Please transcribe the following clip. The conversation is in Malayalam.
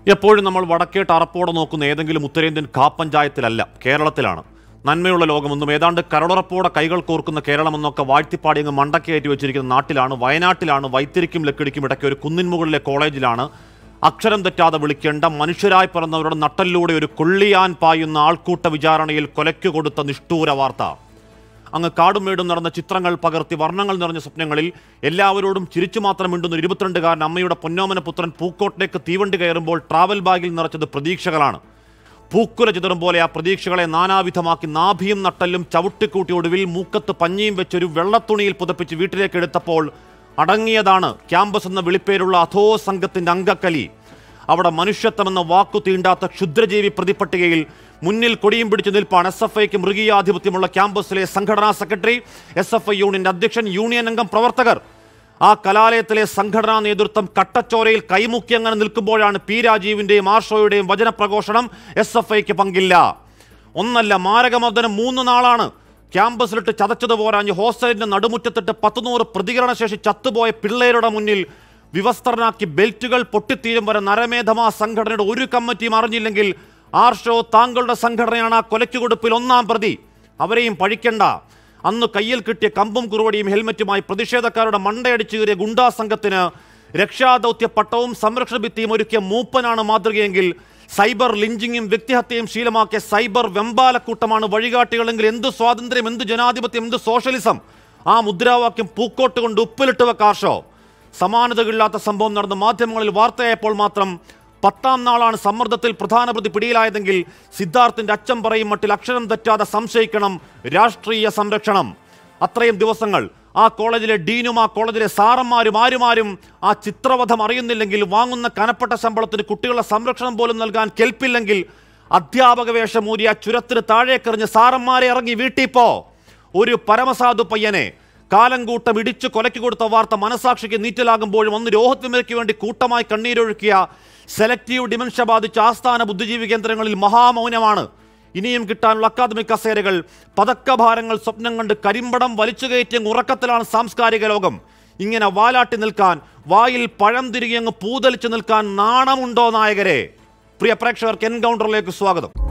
എപ്പോഴും നമ്മൾ വടക്കേട്ട് അറപ്പോടെ നോക്കുന്ന ഏതെങ്കിലും ഉത്തരേന്ത്യൻ പഞ്ചായത്തിലല്ല, കേരളത്തിലാണ്. നന്മയുള്ള ലോകമെന്നും ഏതാണ്ട് കരളുറപ്പോടെ കൈകൾ കോർക്കുന്ന കേരളമെന്നൊക്കെ വാഴ്ത്തിപ്പാടി അങ്ങ് മണ്ടക്കയറ്റി വെച്ചിരിക്കുന്ന നാട്ടിലാണ്, വയനാട്ടിലാണ്. വൈത്തിരിക്കും ലക്കിടിക്കും ഇടയ്ക്ക് ഒരു കുന്നിൻ മുകളിലെ കോളേജിലാണ് അക്ഷരം തെറ്റാതെ വിളിക്കേണ്ട മനുഷ്യരായി പിറന്നവരുടെ നട്ടലിലൂടെ ഒരു കൊള്ളിയാൻ പായുന്ന ആൾക്കൂട്ട വിചാരണയിൽ കൊലയ്ക്കു കൊടുത്ത നിഷ്ഠൂര വാർത്ത. അങ്ങ് കാടും മേടും നടന്ന ചിത്രങ്ങൾ പകർത്തി വർണ്ണങ്ങൾ നിറഞ്ഞ സ്വപ്നങ്ങളിൽ എല്ലാവരോടും ചിരിച്ചു മാത്രം മിണ്ടുന്ന 22-കാരൻ അമ്മയുടെ പൊന്നോമന പുത്രൻ പൂക്കോട്ടിലേക്ക് തീവണ്ടി കയറുമ്പോൾ ട്രാവൽ ബാഗിൽ നിറച്ചത് പ്രതീക്ഷകളാണ്. പൂക്കുല ചിതറും പോലെ ആ പ്രതീക്ഷകളെ നാനാവിധമാക്കി നാഭിയും നട്ടലും ചവിട്ടിക്കൂട്ടി ഒടുവിൽ മൂക്കത്ത് പഞ്ഞിയും വെച്ചൊരു വെള്ളത്തുണിയിൽ പുതപ്പിച്ച് വീട്ടിലേക്ക് എടുത്തപ്പോൾ അടങ്ങിയതാണ് ക്യാമ്പസ് എന്ന വിളിപ്പേരുള്ള അധോ സംഘത്തിന്റെ അംഗക്കലി. അവിടെ മനുഷ്യത്വമെന്ന വാക്കു തീണ്ടാത്ത ക്ഷുദ്രജീവി പ്രതിപട്ടികയിൽ മുന്നിൽ കൊടിയും പിടിച്ചു നിൽപ്പാണ് SFIക്ക് മൃഗീയാധിപത്യമുള്ള ക്യാമ്പസിലെ സംഘടനാ സെക്രട്ടറി, SFI യൂണിയന്റെ അധ്യക്ഷൻ, യൂണിയൻ അംഗം, പ്രവർത്തകർ. ആ കലാലയത്തിലെ സംഘടനാ നേതൃത്വം കട്ടച്ചോരയിൽ കൈമുക്കി അങ്ങനെ നിൽക്കുമ്പോഴാണ് പി രാജീവിന്റെയും ആർഷോയുടെയും വചനപ്രഘോഷണം. SFIക്ക് പങ്കില്ല. ഒന്നല്ല, മാരകമർദ്ദനം 3 നാളാണ്. ക്യാമ്പസിലിട്ട് ചതച്ചത് പോരാഞ്ഞ് ഹോസ്റ്റലിന്റെ നടുമുറ്റത്തിട്ട് 100 പ്രതികരണശേഷി ചത്തുപോയ പിള്ളേരുടെ മുന്നിൽ വിവസ്ത്രനാക്കി ബെൽറ്റുകൾ പൊട്ടിത്തീരും വരെ നരമേധമാ സംഘടനയുടെ ഒരു കമ്മിറ്റിയും അറിഞ്ഞില്ലെങ്കിൽ ആർഷോ താങ്കളുടെ സംഘടനയാണ് ആ കൊലയ്ക്കുകൊടുപ്പിൽ 1-ാം പ്രതി. അവരെയും പഴിക്കണ്ട. അന്ന് കയ്യിൽ കിട്ടിയ കമ്പും കുറുവടിയും ഹെൽമറ്റുമായി പ്രതിഷേധക്കാരുടെ മണ്ടയടിച്ചു കയറിയ ഗുണ്ടാ സംഘത്തിന് രക്ഷാദൗത്യ പട്ടവും സംരക്ഷണ ഭിത്തിയും ഒരുക്കിയ മൂപ്പനാണ് മാതൃകയെങ്കിൽ സൈബർ ലിഞ്ചിങ്ങും വ്യക്തിഹത്യയും ശീലമാക്കിയ സൈബർ വെമ്പാലക്കൂട്ടമാണ് വഴികാട്ടികളെങ്കിൽ എന്ത് സ്വാതന്ത്ര്യം, എന്ത് ജനാധിപത്യം, എന്ത് സോഷ്യലിസം? ആ മുദ്രാവാക്യം പൂക്കോട്ട് കൊണ്ട് ഉപ്പിലിട്ട് വെക്കാർഷോ. സമാനതകളില്ലാത്ത സംഭവം നടന്ന മാധ്യമങ്ങളിൽ വാർത്തയായപ്പോൾ മാത്രം 10-ാം നാളാണ് സമ്മർദ്ദത്തിൽ പ്രധാന പ്രതി പിടിയിലായതെങ്കിൽ സിദ്ധാർത്ഥിന്റെ അച്ഛൻ പറയും മട്ടിൽ അക്ഷരം തെറ്റാതെ സംശയിക്കണം രാഷ്ട്രീയ സംരക്ഷണം. അത്രയും ദിവസങ്ങൾ ആ കോളേജിലെ ഡീനും ആ കോളേജിലെ സാറന്മാരും ആരുമാരും ആ ചിത്രവധം അറിയുന്നില്ലെങ്കിൽ, വാങ്ങുന്ന കനപ്പെട്ട ശമ്പളത്തിന് കുട്ടികളുടെ സംരക്ഷണം പോലും നൽകാൻ കെൽപ്പില്ലെങ്കിൽ, അധ്യാപക വേഷമൂരിയ ചുരത്തിന് താഴേക്കെറിഞ്ഞ് സാറന്മാരെ ഇറങ്ങി വീട്ടിൽ പോ. ഒരു പരമസാധു പയ്യനെ കാലം കൂട്ടം ഇടിച്ചു കൊലയ്ക്ക് കൊടുത്ത വാർത്ത മനസാക്ഷിക്ക് നീറ്റലാകുമ്പോഴും അന്ന് രോഹിത് വിമലയ്ക്ക് വേണ്ടി കൂട്ടമായി കണ്ണീരൊഴുക്കിയ സെലക്റ്റീവ് ഡിമെൻഷ്യ ബാധിച്ച ആസ്ഥാന ബുദ്ധിജീവി കേന്ദ്രങ്ങളിൽ മഹാമൗനമാണ്. ഇനിയും കിട്ടാനുള്ള അക്കാദമിക് കസേരകൾ, പതക്കഭാരങ്ങൾ സ്വപ്നം കണ്ട് കരിമ്പടം വലിച്ചു കയറ്റിയ ഉറക്കത്തിലാണ് സാംസ്കാരിക ലോകം. ഇങ്ങനെ വാലാട്ടി നിൽക്കാൻ, വായിൽ പഴം തിരികെ അങ്ങ് പൂതലിച്ചു നിൽക്കാൻ നാണമുണ്ടോ നായകരെ? പ്രിയ പ്രേക്ഷകർക്ക് എൻകൗണ്ടറിലേക്ക് സ്വാഗതം.